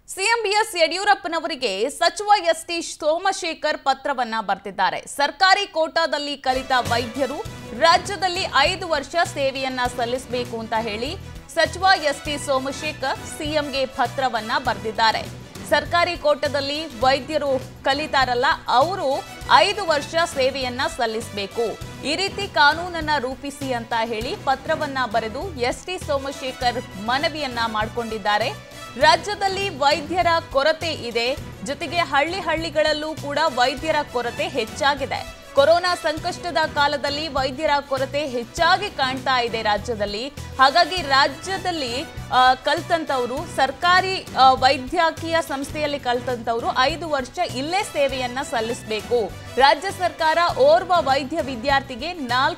CM BS ಯಡಿಯೂರಪ್ಪನವರಿಗೆ ಸಚಿವ ST Somashekar ಪತ್ರವನ್ನ ಬರೆದಿದ್ದಾರೆ. ಸರ್ಕಾರಿ ಕೋಟಾದಲ್ಲಿ ಕಲಿತ ವೈದ್ಯರು ರಾಜ್ಯದಲ್ಲಿ 5 ವರ್ಷ ಸೇವೆಯನ್ನ ಸಲ್ಲಿಸಬೇಕು ಅಂತ ಹೇಳಿ ಸಚಿವ ಎಸ್ಟಿ ಸೋಮಶೇಖರ್ ಸಿಎಂಗೆ ಪತ್ರವನ್ನ ಬರೆದಿದ್ದಾರೆ. ಸರ್ಕಾರಿ ಕೋಟಾದಲ್ಲಿ ವೈದ್ಯರು ಕಲಿತಾರಲ್ಲ, ಅವರು 5 ವರ್ಷ ಸೇವೆಯನ್ನ ಸಲ್ಲಿಸಬೇಕು, ಈ ರೀತಿ ಕಾನೂನನ್ನ ರೂಪಿಸಿ ಅಂತ ಹೇಳಿ ಪತ್ರವನ್ನ ಬರೆದು ಎಸ್ಟಿ ಸೋಮಶೇಖರ್ ಮನವಿಯನ್ನ ಮಾಡಿಕೊಂಡಿದ್ದಾರೆ. ರಾಜ್ಯದಲ್ಲಿ ವೈದ್ಯರ ಕೊರತೆ ಇದೆ, ಜೊತೆಗೆ ಹಳ್ಳಿಗಳಲ್ಲೂ ಕೂಡ ವೈದ್ಯರ ಕೊರತೆ ಹೆಚ್ಚಾಗಿದೆ. ಕೊರೋನಾ ಸಂಕಷ್ಟದ ಕಾಲದಲ್ಲಿ ವೈದ್ಯರ ಕೊರತೆ ಹೆಚ್ಚಾಗಿ ಕಾಣ್ತಾ ಇದೆ ರಾಜ್ಯದಲ್ಲಿ. ಹಾಗಾಗಿ ರಾಜ್ಯದಲ್ಲಿ ಕಲ್ತಂತವರು ಸರ್ಕಾರಿ ವೈದ್ಯಕೀಯ ಸಂಸ್ಥೆಯಲ್ಲಿ ಕಲ್ತಂತವರು 5 ವರ್ಷ ಇಲ್ಲೇ ಸೇವೆಯನ್ನ ಸಲ್ಲಿಸಬೇಕು. ರಾಜ್ಯ ಸರ್ಕಾರ ಓರ್ವ ವೈದ್ಯ ವಿದ್ಯಾರ್ಥಿಗೆ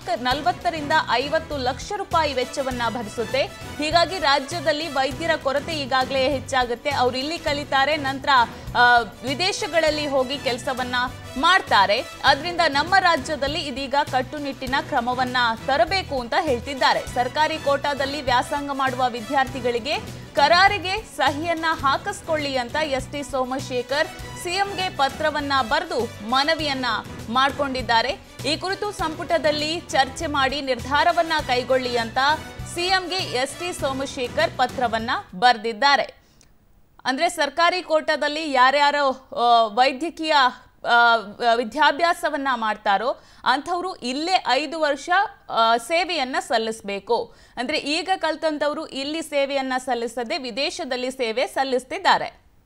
40 ರಿಂದ 50 ಲಕ್ಷ ರೂಪಾಯಿ ವೆಚ್ಚವನ್ನ ಭರಿಸುತ್ತೆ. ಹೀಗಾಗಿ ರಾಜ್ಯದಲ್ಲಿ ವೈದ್ಯರ ಕೊರತೆ ಈಗಾಗಲೇ ಹೆಚ್ಚಾಗುತ್ತೆ. ಅವರು ಇಲ್ಲಿ ಕಲಿತಾರೆ, ನಂತರ ವಿದೇಶಗಳಲ್ಲಿ ಹೋಗಿ ಕೆಲಸವನ್ನ ಮಾಡ್ತಾರೆ. ಅದರಿಂದ ನಮ್ಮ ರಾಜ್ಯದಲ್ಲಿ ಇದೀಗ ಕಟ್ಟುನಿಟ್ಟಿನ ಕ್ರಮವನ್ನ ತರಬೇಕು ಅಂತ ಹೇಳ್ತಿದ್ದಾರೆ. ಸರ್ಕಾರಿ ಕೋಟಾದಲ್ಲಿ ವ್ಯಾಸಂಗ ಮಾಡುವ ವಿದ್ಯಾರ್ಥಿಗಳಿಗೆ ಕರಾರಿಗೆ ಸಹಿಯನ್ನ ಹಾಕಿಸ್ಕೊಳ್ಳಿ ಅಂತ ಎಸ್ಟಿ ಸೋಮಶೇಖರ್ ಸಿಎಂಗೆ ಪತ್ರವನ್ನ ಬರೆದು ಮನವಿಯನ್ನ ಮಾಡಿಕೊಂಡಿದ್ದಾರೆ. ಈ ಕುರಿತು ಸಂಪುಟದಲ್ಲಿ ಚರ್ಚೆ ಮಾಡಿ ನಿರ್ಧಾರವನ್ನ ಕೈಗೊಳ್ಳಿ ಅಂತ ಸಿಎಂಗೆ ಎಸ್ಟಿ ಸೋಮಶೇಖರ್ ಪತ್ರವನ್ನ ಬರೆದಿದ್ದಾರೆ. ಅಂದ್ರೆ ಸರ್ಕಾರಿ ಕೋಟಾದಲ್ಲಿ ಯಾರ್ಯಾರು ವೈದ್ಯಕೀಯ ವಿದ್ಯಾಭ್ಯಾಸವನ್ನ ಮಾಡ್ತಾರೋ ಅಂಥವ್ರು ಇಲ್ಲೇ 5 ವರ್ಷ ಸೇವೆಯನ್ನ ಸಲ್ಲಿಸಬೇಕು. ಅಂದ್ರೆ ಈಗ ಕಲ್ತಂತವರು ಇಲ್ಲಿ ಸೇವೆಯನ್ನ ಸಲ್ಲಿಸದೆ ವಿದೇಶದಲ್ಲಿ ಸೇವೆ ಸಲ್ಲಿಸ್ತಿದ್ದಾರೆ.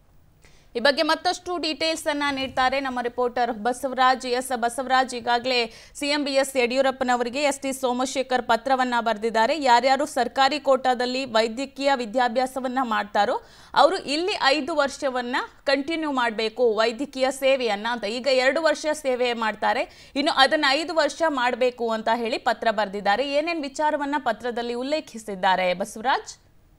ಈ ಬಗ್ಗೆ ಮತ್ತಷ್ಟು ಡೀಟೇಲ್ಸ್ ಅನ್ನ ನೀಡ್ತಾರೆ ನಮ್ಮ ರಿಪೋರ್ಟರ್ ಬಸವರಾಜ್. ಬಸವರಾಜ್, ಈಗಾಗಲೇ ಸಿಎಂ ಬಿಎಸ್ ಯಡಿಯೂರಪ್ಪನವರಿಗೆ ಎಸ್ಟಿ ಸೋಮಶೇಖರ್ ಪತ್ರವನ್ನ ಬರೆದಿದ್ದಾರೆ. ಯಾರ್ಯಾರು ಸರ್ಕಾರಿ ಕೋಟಾದಲ್ಲಿ ವೈದ್ಯಕೀಯ ವಿದ್ಯಾಭ್ಯಾಸವನ್ನ ಮಾಡ್ತಾರೋ ಅವರು ಇಲ್ಲಿ 5 ವರ್ಷವನ್ನ ಕಂಟಿನ್ಯೂ ಮಾಡಬೇಕು ವೈದ್ಯಕೀಯ ಸೇವೆಯನ್ನ ಅಂತ. ಈಗ 2 ವರ್ಷ ಸೇವೆ ಮಾಡ್ತಾರೆ, ಇನ್ನು ಅದನ್ನ 5 ವರ್ಷ ಮಾಡಬೇಕು ಅಂತ ಹೇಳಿ ಪತ್ರ ಬರೆದಿದ್ದಾರೆ. ಏನೇನ್ ವಿಚಾರವನ್ನ ಪತ್ರದಲ್ಲಿ ಉಲ್ಲೇಖಿಸಿದ್ದಾರೆ ಬಸವರಾಜ್?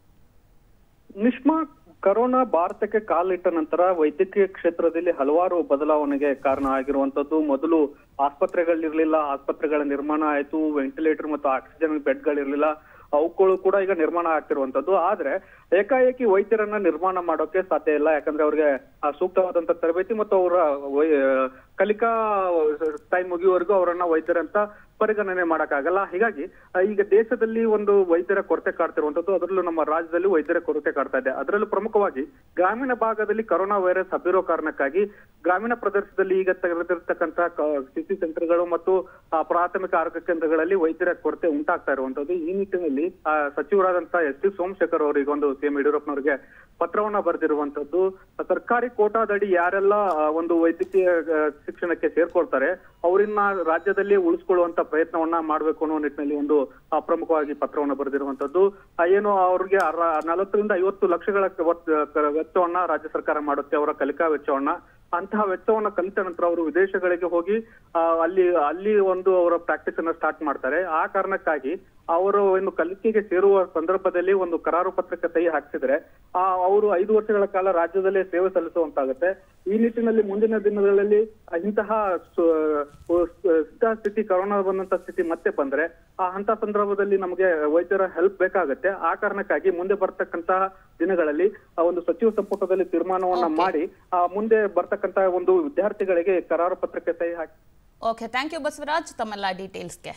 ನಿಷ್ಮಾ, ಕೊರೋನಾ ಭಾರತಕ್ಕೆ ಕಾಲಿಟ್ಟ ನಂತರ ವೈದ್ಯಕೀಯ ಕ್ಷೇತ್ರದಲ್ಲಿ ಹಲವಾರು ಬದಲಾವಣೆಗೆ ಕಾರಣ ಆಗಿರುವಂತದ್ದು. ಮೊದಲು ಆಸ್ಪತ್ರೆಗಳಿರ್ಲಿಲ್ಲ, ಆಸ್ಪತ್ರೆಗಳ ನಿರ್ಮಾಣ ಆಯ್ತು, ವೆಂಟಿಲೇಟರ್ ಮತ್ತು ಆಕ್ಸಿಜನ್ ಬೆಡ್ಗಳಿರ್ಲಿಲ್ಲ, ಅವುಗಳು ಕೂಡ ಈಗ ನಿರ್ಮಾಣ ಆಗ್ತಿರುವಂತದ್ದು. ಆದ್ರೆ ಏಕಾಏಕಿ ವೈದ್ಯರನ್ನ ನಿರ್ಮಾಣ ಮಾಡೋಕೆ ಸಾಧ್ಯ ಇಲ್ಲ, ಯಾಕಂದ್ರೆ ಅವ್ರಿಗೆ ಸೂಕ್ತವಾದಂತ ತರಬೇತಿ ಮತ್ತು ಅವರ ಕಲಿಕಾ ಟೈಮ್ ಮುಗಿಯುವವರೆಗೂ ಅವರನ್ನ ವೈದ್ಯರಂತ ಪರಿಗಣನೆ ಮಾಡಕ್ಕಾಗಲ್ಲ. ಹೀಗಾಗಿ ಈಗ ದೇಶದಲ್ಲಿ ಒಂದು ವೈದ್ಯರ ಕೊರತೆ ಕಾಡ್ತಿರುವಂತದ್ದು, ಅದರಲ್ಲೂ ನಮ್ಮ ರಾಜ್ಯದಲ್ಲಿ ವೈದ್ಯರ ಕೊರತೆ ಕಾಡ್ತಾ ಇದೆ. ಅದರಲ್ಲೂ ಪ್ರಮುಖವಾಗಿ ಗ್ರಾಮೀಣ ಭಾಗದಲ್ಲಿ ಕೊರೋನಾ ವೈರಸ್ ಹಬ್ಬಿರೋ ಕಾರಣಕ್ಕಾಗಿ ಗ್ರಾಮೀಣ ಪ್ರದೇಶದಲ್ಲಿ ಈಗ ತೆಗೆದಿರ್ತಕ್ಕಂಥ ಸಿಟಿ ಸೆಂಟರ್ಗಳು ಮತ್ತು ಪ್ರಾಥಮಿಕ ಆರೋಗ್ಯ ಕೇಂದ್ರಗಳಲ್ಲಿ ವೈದ್ಯರ ಕೊರತೆ ಉಂಟಾಗ್ತಾ ಇರುವಂತದ್ದು. ಈ ನಿಟ್ಟಿನಲ್ಲಿ ಸಚಿವರಾದಂತ ಎಸ್ ಟಿ ಸೋಮಶೇಖರ್ ಅವರಿಗೆ ಒಂದು ಸಿಎಂ ಯಡಿಯೂರಪ್ಪನವರಿಗೆ ಪತ್ರವನ್ನ ಬರೆದಿರುವಂತದ್ದು. ಸರ್ಕಾರಿ ಕೋಟಾದಡಿ ಯಾರೆಲ್ಲ ಒಂದು ವೈದ್ಯಕೀಯ ಶಿಕ್ಷಣಕ್ಕೆ ಸೇರ್ಕೊಳ್ತಾರೆ ಅವರನ್ನ ರಾಜ್ಯದಲ್ಲಿ ಉಳಿಸ್ಕೊಳ್ಳುವಂತ ಪ್ರಯತ್ನವನ್ನ ಮಾಡಬೇಕು ಅನ್ನೋ ನಿಟ್ಟಿನಲ್ಲಿ ಒಂದು ಪ್ರಮುಖವಾಗಿ ಪತ್ರವನ್ನ ಬರೆದಿರುವಂತದ್ದು. ಏನು ಅವ್ರಿಗೆ 40 ರಿಂದ 50 ಲಕ್ಷಗಳ ವೆಚ್ಚವನ್ನ ರಾಜ್ಯ ಸರ್ಕಾರ ಮಾಡುತ್ತೆ, ಅವರ ಕಲಿಕಾ ವೆಚ್ಚವನ್ನ. ಅಂತಹ ವೆಚ್ಚವನ್ನ ಕಲಿತ ನಂತರ ಅವರು ವಿದೇಶಗಳಿಗೆ ಹೋಗಿ ಅಲ್ಲಿ ಒಂದು ಅವರ ಪ್ರಾಕ್ಟೀಸ್ ಅನ್ನ ಸ್ಟಾರ್ಟ್ ಮಾಡ್ತಾರೆ. ಆ ಕಾರಣಕ್ಕಾಗಿ ಅವರು ಒಂದು ಕಲಿಕೆಗೆ ಸೇರುವ ಸಂದರ್ಭದಲ್ಲಿ ಒಂದು ಕರಾರು ಪತ್ರಕ್ಕೆ ಸಹಿ ಹಾಕಿಸಿದ್ರೆ ಅವರು 5 ವರ್ಷಗಳ ಕಾಲ ರಾಜ್ಯದಲ್ಲೇ ಸೇವೆ ಸಲ್ಲಿಸುವಂತಾಗುತ್ತೆ. ಈ ನಿಟ್ಟಿನಲ್ಲಿ ಮುಂದಿನ ದಿನಗಳಲ್ಲಿ ಇಂತಹ ಸ್ಥಿತಿ, ಕೊರೋನಾ ಬಂದಂತ ಸ್ಥಿತಿ ಮತ್ತೆ ಬಂದ್ರೆ ಅಂತ ಸಂದರ್ಭದಲ್ಲಿ ನಮಗೆ ವೈದ್ಯರ ಹೆಲ್ಪ್ ಬೇಕಾಗುತ್ತೆ. ಆ ಕಾರಣಕ್ಕಾಗಿ ಮುಂದೆ ಬರ್ತಕ್ಕಂತಹ ದಿನಗಳಲ್ಲಿ ಒಂದು ಸಚಿವ ಸಂಪುಟದಲ್ಲಿ ತೀರ್ಮಾನವನ್ನ ಮಾಡಿ ಮುಂದೆ ಬರ್ತಕ್ಕಂತಹ ಒಂದು ವಿದ್ಯಾರ್ಥಿಗಳಿಗೆ ಕರಾರು ಪತ್ರಕ್ಕೆ ಸಹಿ ಹಾಕಿ. ಓಕೆ, ಥ್ಯಾಂಕ್ ಯು ಬಸವರಾಜ್ ತಮ್ಮೆಲ್ಲ ಡೀಟೇಲ್ಸ್ಗೆ.